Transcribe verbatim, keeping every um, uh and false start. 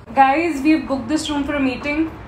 Guys, we've booked this room for a meeting.